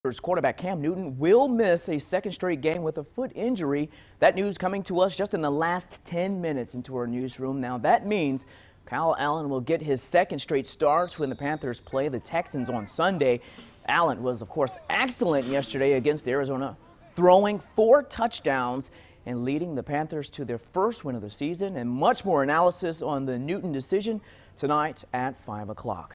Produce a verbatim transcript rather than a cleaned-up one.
Quarterback Cam Newton will miss a second straight game with a foot injury. That news coming to us just in the last ten minutes into our newsroom. Now that means Kyle Allen will get his second straight start when the Panthers play the Texans on Sunday. Allen was, of course, excellent yesterday against Arizona, throwing four touchdowns and leading the Panthers to their first win of the season. And much more analysis on the Newton decision tonight at five o'clock.